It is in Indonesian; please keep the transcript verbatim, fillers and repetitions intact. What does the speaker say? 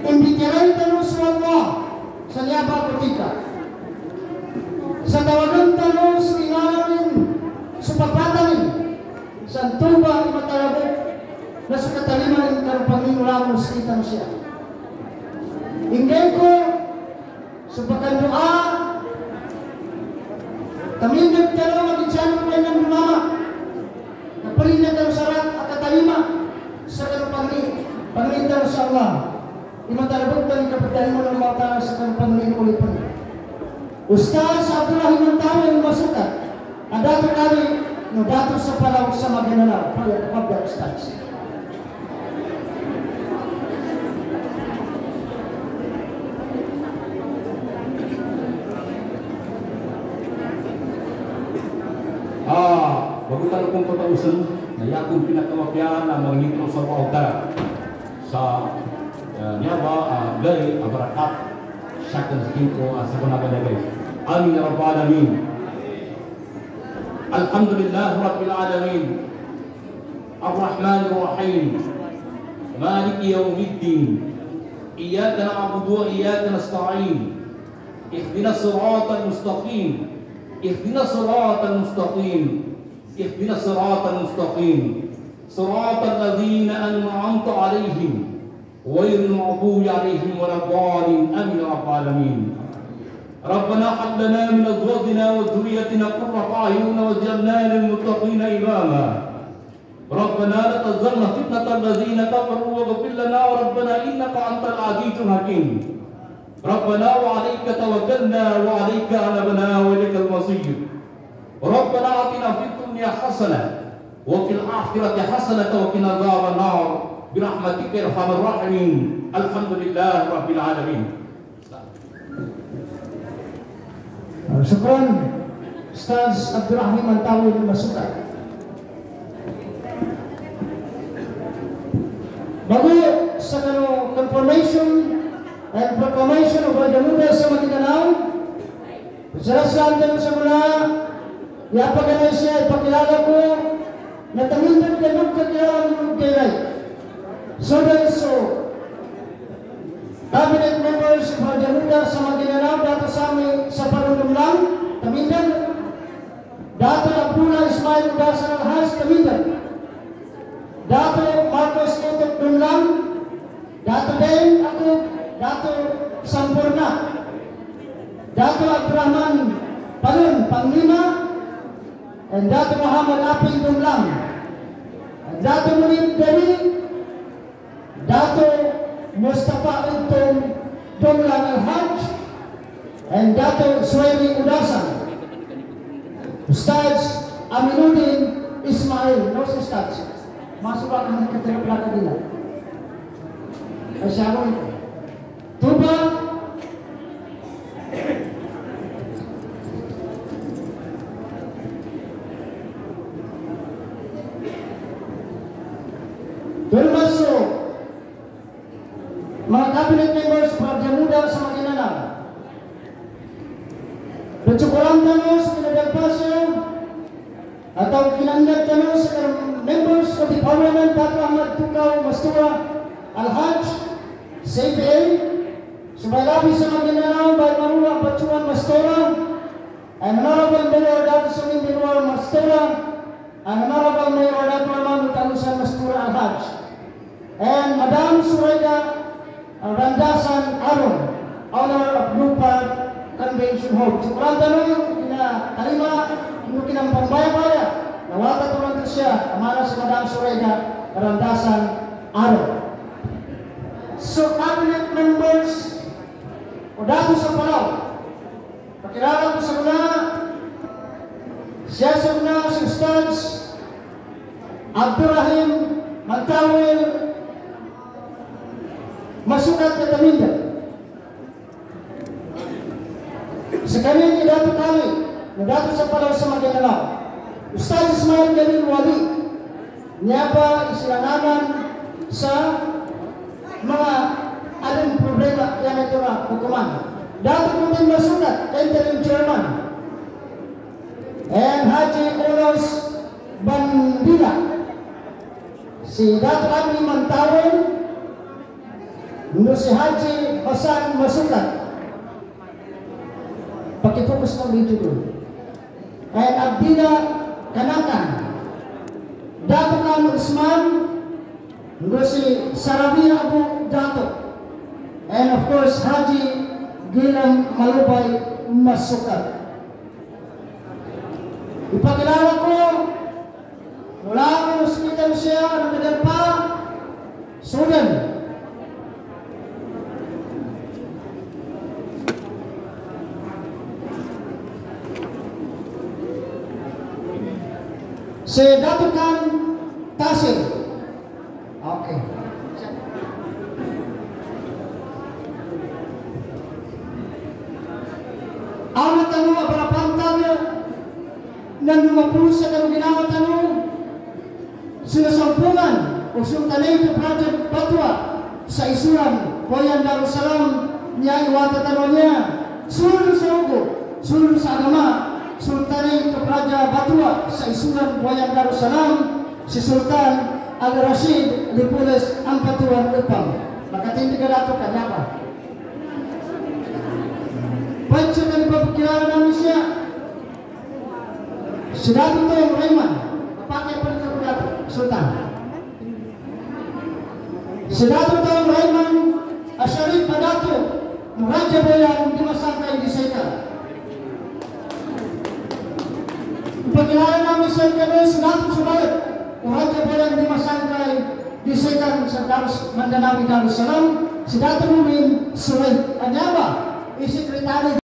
imbitiran terus Allah sa niaba ketika sa tawagan terus ingalanin supapatanin sa tuba imatalabok na sa kataliman karupangin ulamos kita siya. Ingay ko sa pagkandoa tamindag talo mag-insano kayo ng mama napalinag ang sarat at katalima sa karupangin panglintan sa Allah imatalabok tali kapatali mo ng mga sa karupangin ulit pa niya. Ustaz Abdurrahim ang tao yung masukat ang dato kami no dato sa palaw sa maginanaw pala kapag Ustaz. Ah, bago tayo kong patausan na yakong pinakawakyan na mangintro sa pauta sa uh, Niaba, uh, Lay, Abarakat, Syaktan sa Kinko, uh, sa Kunabanagay. Amin ya Rabbal Alamin. Alhamdulillah Rabbil Alamin. Ar-Rahman Ar-Rahim. Maliki Yawmiddin. Iyaka na'budu wa iyaka nasta'in. Ihdinas siratal mustaqim. اهدنا الصراط المستقيم اهدنا الصراط المستقيم صراط الذين أنعمت عليهم غير المغضوب عليهم ولا الضالين آمين يا رب العالمين. ربنا هب لنا من أزواجنا وذريتنا قرة أعين واجعلنا للمتقين إماما. ربنا لا تزغنا فتنة الذين كفروا واغفر لنا ربنا إنك أنت العزيز الحكيم. ربنا وعليك توكلنا وعليك أنبنا وإليك المصير. ربنا آتنا في الدنيا حسنة وفي الآخرة حسنة وقنا عذاب النار برحمتك يا أرحم الراحمين. الحمد لله رب العالمين. Syukran Ustaz Abdurrahim Antawil Masukat. Bago sa kano confirmation and proclamation of Raja Muda sa Maguindanao, pasalasalan din sa mula, iapaganay siya, ipakilala ko, na tamindan kanong kakilala ng kailay. So then, so, cabinet members of Raja Muda sa Maguindanao, dato sa amin sa Parunong lang, tamindan, dato Abdullah Ismail Udasan Alhas, tamindan, dato Marcos Otok Dunlang, dato din ako, Dato Sampurna, Dato Abdurrahman Palun, Panglima, and Dato Muhammad Aping Dumlang, and Dato Munib Dari, Dato Mustafa Untung Dumlang Al-Haj, and Dato Suwairi Udasan, Ustaz Aminuddin Ismail, no Ustaz, masuk ka ng katerapelaka nila. Ay siya mo ito. Tuba termasuk mga cabinet members Raja Muda sa Maguindanao. Bercukuran tanos kinadagpasyo atau kinanggap tanos sa members of the parliament Dato Ahmad Tukaw Mastura Al-Haj C P A Subaylabi sa Maguindanao by Marula Pachuan Mastora and Honorable Mayor Dato Samin Binwar Mastora and Honorable Mayor Dato Armando Talusan Mastura Al-Haj and Madam Surayda Randasan Aron, owner of Blue Park Convention Hall. So kurang tanong yung kalima yung kinang pambaya-baya nawata tulad siya amara si Madam Surayda Randasan Aron. So cabinet members o dato sa Palaw, pakilala ko sa muna, siya sa muna si Ustaz Abdurrahim Mantawil Masukat na Taminda. Sa kanyang idato kami, na dato sa Palaw sa Maguindanao, Ustaz Ismail Jalil Wali, niya pa isilanganan sa mga aling problema yan ito na hukuman. Dato po din masukat, interim chairman. And Haji Ulos Bandila. Si Dato Agni Mantawin, no si Haji Hasan Masukat. Pakifokus ng video ko. Kaya Abdina Kanakan, Dato Kan Usman, no si Saravia Abu Dato, and of course Haji Gilang Malubay Masukat. Ipakilala ko mula ang hospital siya nagdalpa Sudan. Si Dato Kan Tasir. Okay. Ang natanong ang parapantang nang lumapulong sa kanong ginawa tanong sinasampungan o sultanay ito Project Batwa sa isuran Boyan Darussalam niya iwata tanong niya sulod sa ugo, sulod sa agama sultanay ito Project Batwa sa isuran Boyan Darussalam si Sultan Al-Rashid Lipules ang patuan upang makatindi ka dato kanya pa ba't siya kanibang kilala namin siya si Dato Tong Rayman pakai perkebunan Sultan. Sedato Tong Rayman Asyarif Padato Raja Boyan dimasangkai di Seka. Pagkilala namin sa kanya Sedato Subalit Raja Boyan dimasangkai di Seka sa Darus Mandanawi Darussalam. Sedato Mumin Suwaid Anyaba, Sekretari